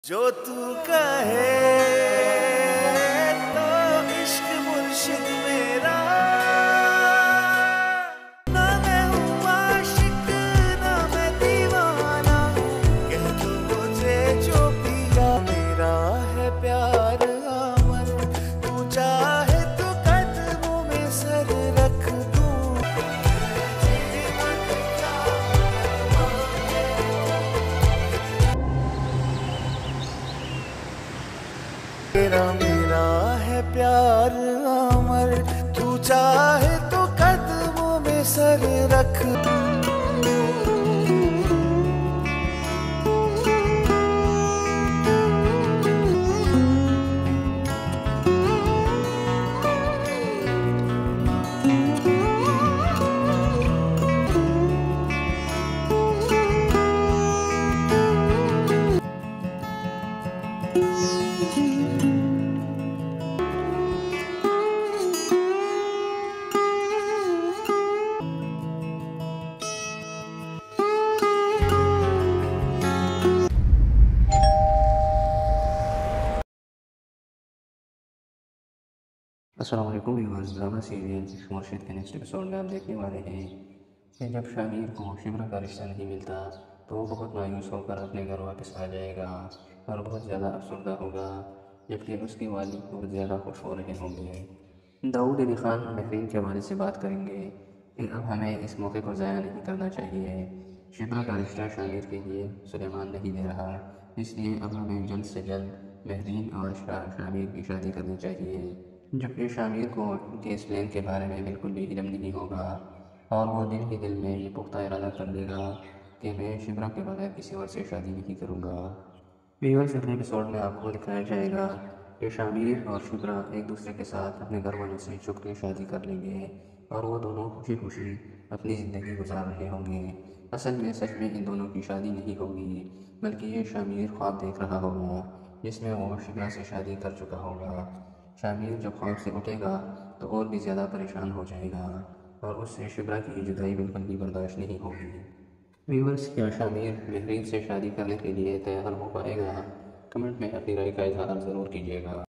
जो तू कहे तो इश्क मुर्शिद मेरा, ना मैं हूँ आशिक ना मैं दीवाना, कह दो मुझे जो पिया मेरा है प्यार अमर, तू चाहे तो कदमों में सर रख दूं। तेरा मेरा है प्यार अमर, तू चाहे तो कदमों में सर रख दूं। अस्सलाम वालेकुम व्यूअर्स, ड्रामा सीरियल मुर्शिद के नेक्स्ट एपिसोड में आप देखने वाले हैं कि जब शामिर को शिमरा का रिश्ता नहीं मिलता तो वो बहुत मायूस होकर अपने घर वापस आ जाएगा और बहुत ज़्यादा अफसरदा होगा, जबकि उसके वालिद बहुत ज़्यादा खुश हो रहे होंगे। दाऊद अली ख़ान महरीन के वालिद से बात करेंगे कि अब हमें इस मौके को ज़ाया नहीं करना चाहिए। शिमरा का रिश्ता शामिर के लिए सुलेमान नहीं दे रहा, इसलिए अब हमें जल्द से जल्द महरीन और शामिर की शादी करनी चाहिए। जबकि शामिर को उनके इस प्लान के बारे में बिल्कुल भी इल्म नहीं होगा और वो दिल ही दिल में ये पुख्ता इरादा कर लेगा कि मैं शिमरा के बगैर किसी और से शादी नहीं करूँगा। व्यूअर्स, अगले एपिसोड में आपको दिखाया जाएगा कि शामिर और शिमरा एक दूसरे के साथ अपने घर वालों से छुप के शादी कर लेंगे और वो दोनों खुशी खुशी अपनी ज़िंदगी गुजार रहे होंगे। असल में सच में इन दोनों की शादी नहीं होगी, बल्कि ये शामिर ख्वाब देख रहा होगा जिसमें वो शिमरा से शादी कर चुका होगा। शामिर जब ख्वाब से उठेगा तो और भी ज़्यादा परेशान हो जाएगा और उससे शिमरा की जुदाई बिल्कुल भी बर्दाश्त नहीं होगी। व्यूअर्स, क्या शामिर महरीन से शादी करने के लिए तैयार हो पाएगा? कमेंट में अपनी राय का इजहार ज़रूर कीजिएगा।